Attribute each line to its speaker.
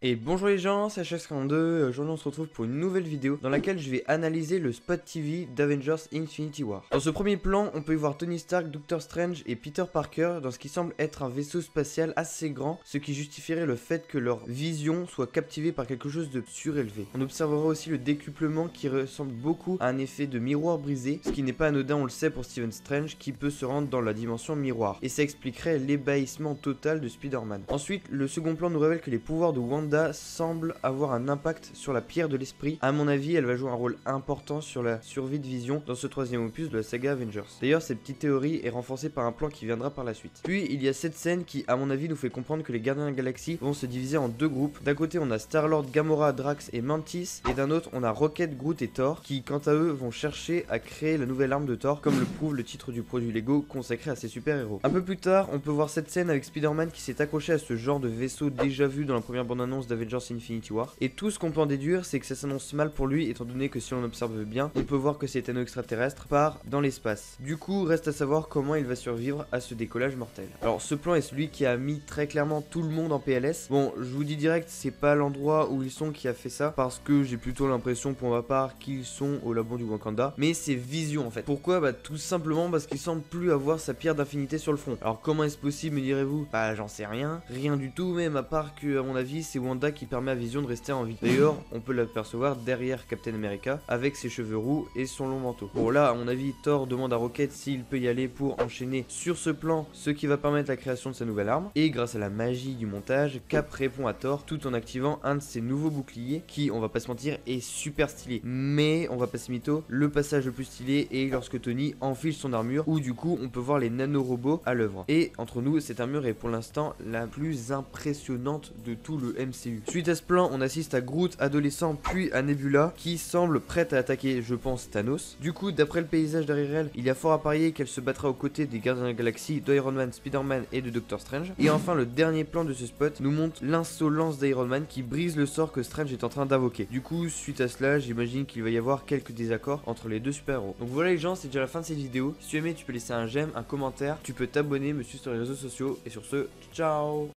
Speaker 1: Et bonjour les gens, c'est HX42, aujourd'hui on se retrouve pour une nouvelle vidéo dans laquelle je vais analyser le spot TV d'Avengers Infinity War. Dans ce premier plan, on peut y voir Tony Stark, Doctor Strange et Peter Parker dans ce qui semble être un vaisseau spatial assez grand, ce qui justifierait le fait que leur vision soit captivée par quelque chose de surélevé. On observera aussi le décuplement qui ressemble beaucoup à un effet de miroir brisé, ce qui n'est pas anodin, on le sait, pour Stephen Strange qui peut se rendre dans la dimension miroir, et ça expliquerait l'ébahissement total de Spider-Man. Ensuite, le second plan nous révèle que les pouvoirs de Wanda semble avoir un impact sur la pierre de l'esprit. À mon avis, elle va jouer un rôle important sur la survie de Vision dans ce troisième opus de la saga Avengers. D'ailleurs, cette petite théorie est renforcée par un plan qui viendra par la suite. Puis, il y a cette scène qui, à mon avis, nous fait comprendre que les Gardiens de la Galaxie vont se diviser en deux groupes. D'un côté, on a Star-Lord, Gamora, Drax et Mantis, et d'un autre, on a Rocket, Groot et Thor, qui, quant à eux, vont chercher à créer la nouvelle arme de Thor, comme le prouve le titre du produit Lego consacré à ces super-héros. Un peu plus tard, on peut voir cette scène avec Spider-Man qui s'est accroché à ce genre de vaisseau déjà vu dans la première bande-annonce d'Avengers Infinity War. Et tout ce qu'on peut en déduire, c'est que ça s'annonce mal pour lui, étant donné que si on observe bien, on peut voir que cet anneau extraterrestre part dans l'espace. Du coup, reste à savoir comment il va survivre à ce décollage mortel. Alors, ce plan est celui qui a mis très clairement tout le monde en PLS. Bon, je vous dis direct, c'est pas l'endroit où ils sont qui a fait ça, parce que j'ai plutôt l'impression pour ma part qu'ils sont au labo du Wakanda, mais c'est Vision en fait. Pourquoi? Bah tout simplement parce qu'il semble plus avoir sa pierre d'infinité sur le front. Alors comment est-ce possible, me direz-vous? Bah j'en sais rien du tout même, à part que à mon avis c'est Wanda qui permet à Vision de rester en vie. D'ailleurs, on peut l'apercevoir derrière Captain America avec ses cheveux roux et son long manteau. Bon là, à mon avis, Thor demande à Rocket s'il peut y aller pour enchaîner sur ce plan, ce qui va permettre la création de sa nouvelle arme. Et grâce à la magie du montage, Cap répond à Thor tout en activant un de ses nouveaux boucliers qui, on va pas se mentir, est super stylé. Mais on va pas se mytho, le passage le plus stylé est lorsque Tony enfile son armure, où du coup on peut voir les nanorobots à l'œuvre. Et entre nous, cette armure est pour l'instant la plus impressionnante de tout le MCU. Suite à ce plan, on assiste à Groot adolescent puis à Nebula qui semble prête à attaquer, je pense, Thanos. Du coup, d'après le paysage derrière elle, il y a fort à parier qu'elle se battra aux côtés des Gardiens de la Galaxie, d'Iron Man, Spider-Man et de Doctor Strange. Et enfin, le dernier plan de ce spot nous montre l'insolence d'Iron Man qui brise le sort que Strange est en train d'invoquer. Du coup, suite à cela, j'imagine qu'il va y avoir quelques désaccords entre les deux super-héros. Donc voilà les gens, c'est déjà la fin de cette vidéo. Si tu aimais, tu peux laisser un j'aime, un commentaire, tu peux t'abonner, me suivre sur les réseaux sociaux. Et sur ce, ciao!